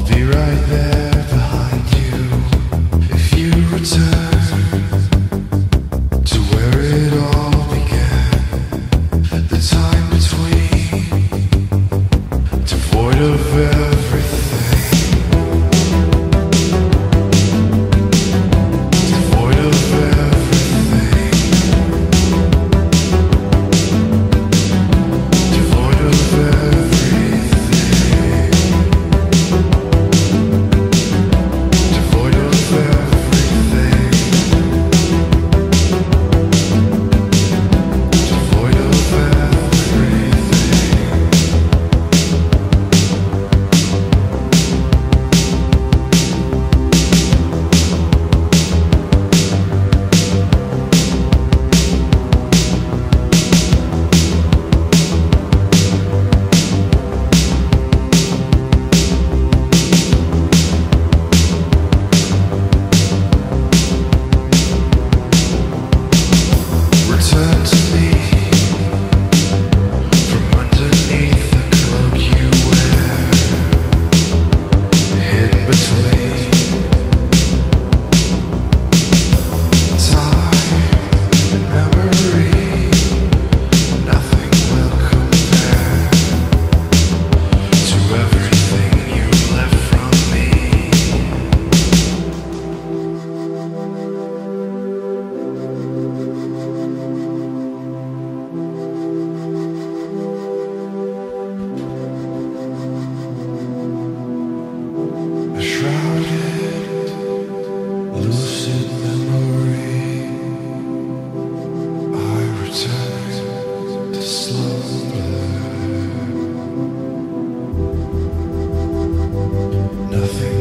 be right there behind you if you return to where it all began. The time between, devoid of everything, devoid of everything, devoid of everything. Devoid of everything. Devoid of return to me from underneath the cloak you wear, hidden between time and memory. Nothing will compare to everything you left from me. A shrouded, lucid memory. I return to slumber. Nothing